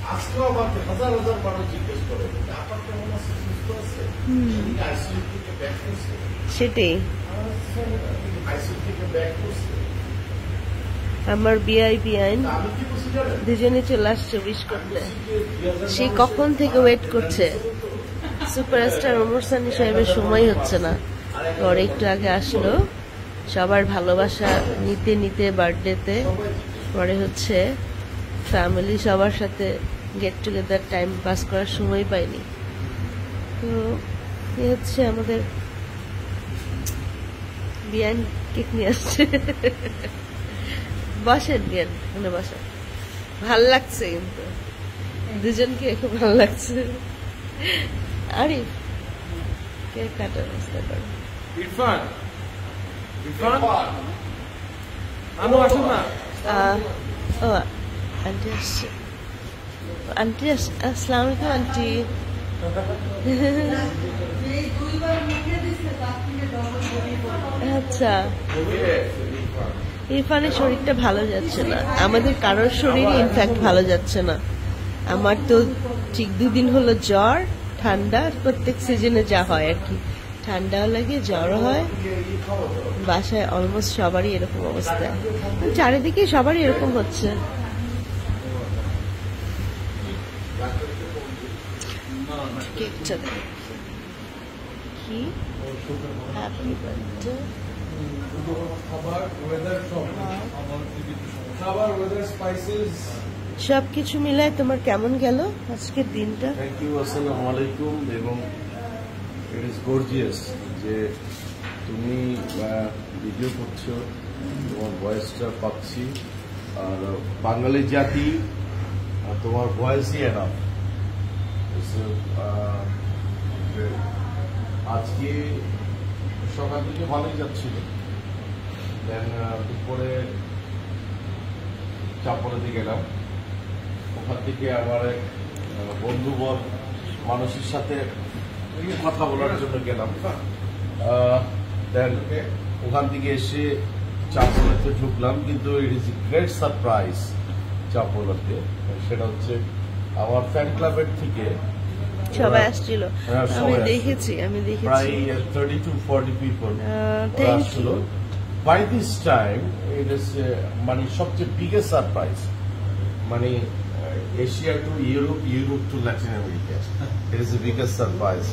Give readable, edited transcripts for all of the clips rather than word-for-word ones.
আজকেও আমাকে হাজার হাজার মানুষ জিজ্ঞেস করে আপনার কেমন আছে, সুস্থ আছে, আইসিইউ থেকে ব্যাক করছে, সেটাই আইসিইউ থেকে ব্যাক করছে। আমার বিআইপি আইন আমি কি বলছি জানেন, দুজনে চলে আসছে উইশ করতে। সে কখন থেকে ওয়েট করছে, সুপারস্টার ওমর সানি সাহেবের সময় হচ্ছে না, পরে একটু আগে আসলো সবার ভালোবাসা নিতে নিতে বার্থডেতে, পরে হচ্ছে ফ্যামিলি সবার সাথে গেট টুগেদার টাইম পাস করার সময় পাইনি। তো এ হচ্ছে আমাদের বিয়ান কেক নিয়ে আসছে। বসেন বিয়ান, মানে বসেন, ভাল লাগছে কিন্তু দুজনকে খুব ভালো লাগছে। আরিফ কেক কাটার ব্যবস্থা করো। ইরফান, ইরফান, আনো আসুন না। ও আন্টি আসছে, আন্টি আসসালামু আলাইকুম আন্টি। আচ্ছা, ইরফানের শরীরটা ভালো যাচ্ছে না, আমাদের কারোর শরীরই ইনফ্যাক্ট ভালো যাচ্ছে না। আমার তো ঠিক 2 দিন হলো জ্বর, ঠান্ডা, প্রত্যেক সিজনে যা হয় আর কি, ঠান্ডাও লাগে, জ্বরও হয়। বাসায় অলমোস্ট সবারই এরকম অবস্থা, চারিদিকে সবারই এরকম হচ্ছে। কেকটা কি হ্যাপি বার্থডে, সবকিছু মিলায় তোমার কেমন গেল আজকের দিনটা? থ্যাংক ইউ, আসসালামু আলাইকুম। এবং ইট ইজ গর্জিয়াস যে তুমি ভিডিও করছো, তোমার ভয়েসটা পাচ্ছি, আর বাঙালি জাতি তোমার ভয়েসই এনাফ। আজকে সকাল থেকে ভালোই যাচ্ছিল, দেন দুপুরে চাপড়াতে গেলাম, ওখান থেকে আমার এক বন্ধুবর মানুষের সাথে কথা বলার জন্য গেলাম। দেন ওখান থেকে এসে চাপড়াতে ঢুকলাম, কিন্তু ইট ইজ গ্রেট সারপ্রাইজ চাপড়াতে। সেটা হচ্ছে আমার ফ্যান ক্লাবের থেকে সবাই আসছিল, আমি সবাই দেখেছি প্রায় 30 to 40 পিপল থ্যাংক আসছিল। You. By this time it is মানে সবচেয়ে বিগেস্ট সারপ্রাইজ, মানে Asia to Europe, Europe to Latin America, it is the biggest surprise.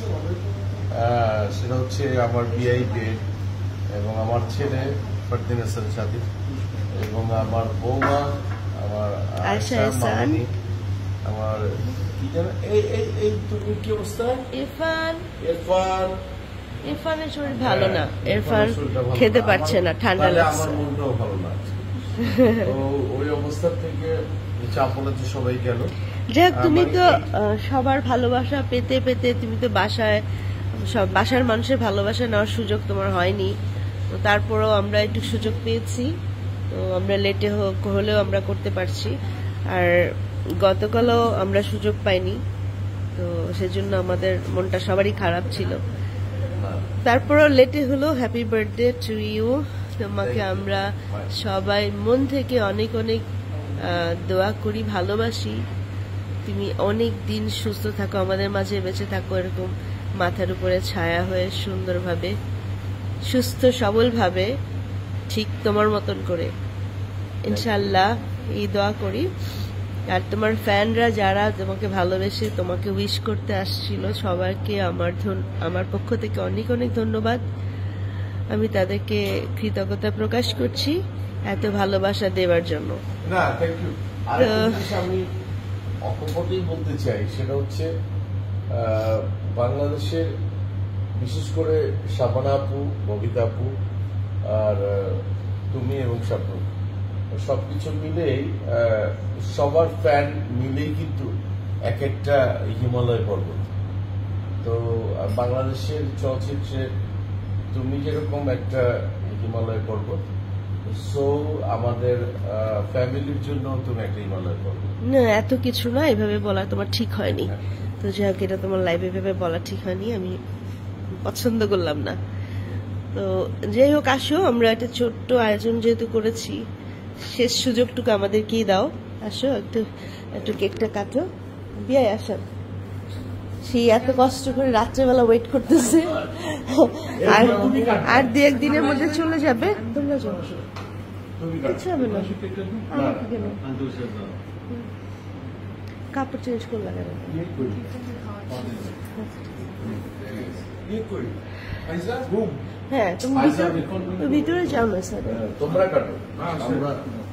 সেটা হচ্ছে আমার বিআইপি এবং আমার ছেলে ফারদিন হাসান সাদিক এবং আমার বৌমা, আমার আয়েশা আয়েশা হাসান, মামনি, আমার কি জানো এই তুমি কি অবস্থা? ইরফান, ইরফান, ইরফানের শরীর ভালো না, ইরফান শরীরটা ভালো খেতে না। পারছে না, ঠান্ডা তাহলে লাগছে। আমার মনটাও ভালো লাগছে। তো ওই অবস্থা থেকে চাপলাতে সবাই গেল। যাক, তুমি তো সবার ভালোবাসা পেতে পেতে তুমি তো বাসায় বাসার মানুষের ভালোবাসা নেওয়ার সুযোগ তোমার হয়নি, তো তারপরেও আমরা একটু সুযোগ পেয়েছি, তো আমরা লেটে হলেও আমরা করতে পারছি। আর গতকালও আমরা সুযোগ পাইনি, তো সেজন্য আমাদের মনটা সবারই খারাপ ছিল। তারপরেও লেটে হলো হ্যাপি বার্থডে টু ইউ। তোমাকে আমরা সবাই মন থেকে অনেক অনেক দোয়া করি, ভালোবাসি। তুমি অনেক দিন সুস্থ থাকো, আমাদের মাঝে বেঁচে থাকো, এরকম মাথার উপরে ছায়া হয়ে সুন্দরভাবে, সুস্থ সবলভাবে, ঠিক তোমার মতন করে, ইনশাল্লাহ এই দোয়া করি। আর তোমার ফ্যানরা যারা তোমাকে ভালোবেসে তোমাকে উইশ করতে আসছিল, সবাইকে আমার পক্ষ থেকে অনেক অনেক ধন্যবাদ। আমি তাদেরকে কৃতজ্ঞতা প্রকাশ করছি এত ভালোবাসা দেওয়ার জন্য। না, থ্যাংক ইউ। আরেকটা জিনিস আমি অকপটেই বলতে চাই, সেটা হচ্ছে বাংলাদেশের বিশেষ করে শাবানা আপু, ববিতা আপু, আর তুমি এবং শাবনূর, সবকিছু মিলেই সবার ফ্যান মিলেই কিন্তু এক একটা হিমালয় পর্বত। তো বাংলাদেশের চলচ্চিত্রে তুমি যেরকম একটা হিমালয় পর্বত, সো আমাদের ফ্যামিলির জন্য তুমি একটা হিমালয় পর্বত। না, এত কিছু না, এভাবে বলা তোমার ঠিক হয়নি। তো যাই হোক, এটা তোমার লাইভে এভাবে বলা ঠিক হয়নি, আমি পছন্দ করলাম না। তো যাই হোক, আসো, আমরা একটা ছোট্ট আয়োজন যেহেতু করেছি, শেষ সুযোগটুকু আমাদেরকেই দাও। আসো একটু একটু কেকটা কাটো। বিয়ায় আসেন। সেই এত কষ্ট করে রাত্রেবেলা ওয়েট করতেছে, আর আর দু একদিনের মধ্যে চলে যাবে। তোমরা যাও, কিছু হবে না। আমাকে কেন কাপড় চেঞ্জ করবে না? হ্যাঁ, তুমি ভিতরে যাও না স্যার। তোমরা কাটো, আমরা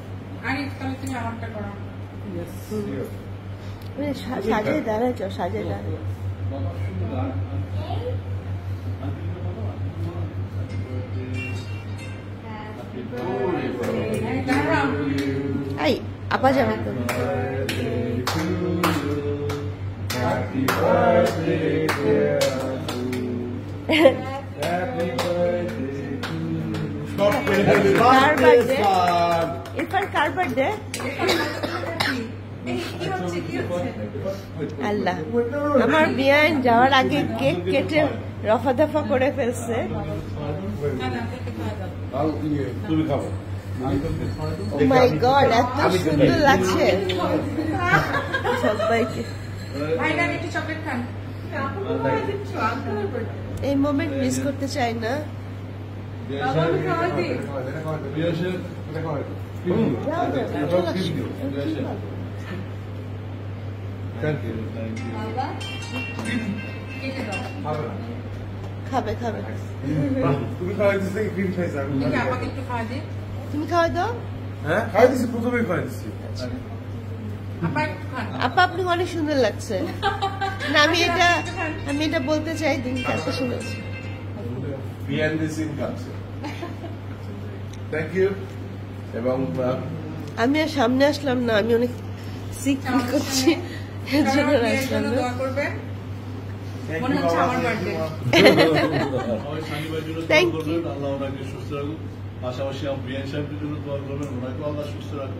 সাজাই দাঁড়ায় যাও, সাজাই দাঁড়ায়। এই আপা যাবে তো। কার বার্থডে? ইরফান কার বার্থডে? আল্লাহ, আমার বিয়ান যাওয়ার আগে কেক কেটে রফা দফা করে ফেলছে। তুমি খাবো। ও মাই গড, এত সুন্দর লাগছে সবাইকে। এই মোমেন্ট মিস করতে চাই না। খাবে খাবে, তুমি খাওয়াই দিচ্ছি নাকি ক্রিম খাইছে? তুমি খাওয়া দাও। হ্যাঁ খাওয়াই দিচ্ছি, প্রথমেই খাওয়াই দিচ্ছি। আপা আপনাকে অনেক সুন্দর লাগছে। না, আমি এটা বলতে চাই, দিনটা এত সুন্দর। Behind the scene কাছে। Thank you. এবং আমি আর সামনে আসলাম না, আমি অনেক সিক ফিল করছি, এর জন্য আসলাম না। Thank you. আল্লাহ ওনাকে সুস্থ রাখুন, পাশাপাশি বিয়ান সাহেবের জন্য দোয়া করবেন, ওনাকেও আল্লাহ সুস্থ রাখুন।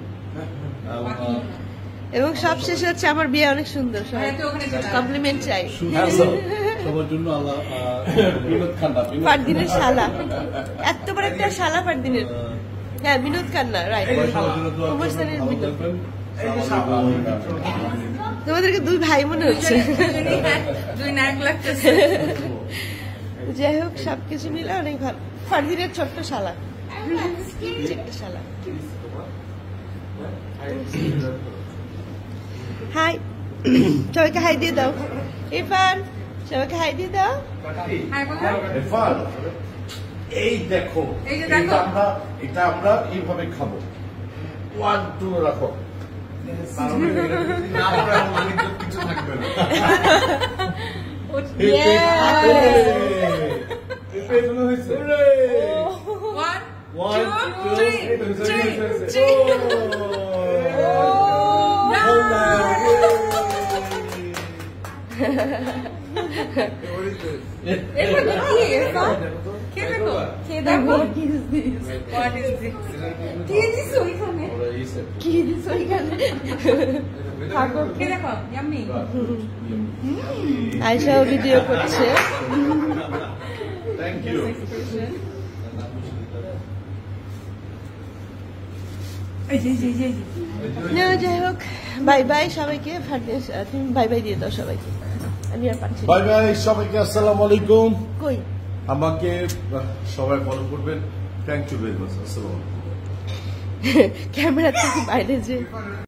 এবং সব শেষে হচ্ছে আমার বিয়ে অনেক সুন্দর, কমপ্লিমেন্ট চাই। সবার জন্য আল্লাহ বিনোদ খান্না, ফারদিনের শালা, এত বড় একটা শালা ফারদিনের। হ্যাঁ, বিনোদ খান্না, রাইট। কুমারস্থানের বিনোদ। তোমাদেরকে দুই ভাই মনে হচ্ছে। যাই হোক, সবকিছু মিলে অনেক ভালো। ফারদিনের ছোট্ট শালা, ছোট্ট শালা। হাই, সবাইকে হাই দিয়ে দাও। ইরফান, সবাইকে হাই দিয়ে দাও। ইরফান, এই দেখো, এটা আমরা এইভাবে খাবো। 1 2 রাখো। কিছু থাকবে না। আয়শাও ভিডিও করছে। Thank you. না, যাই হোক, বাই বাই সবাইকে। তুমি বাই বাই দিয়ে দাও সবাইকে, আমি আর পাচ্ছি। বাই বাই সবাইকে, আসসালামু আলাইকুম। কই আমাকে সবাই ফলো করবেন। Thank you very much. আসসালামু আলাইকুম। ক্যামেরা থেকে বাইরে যে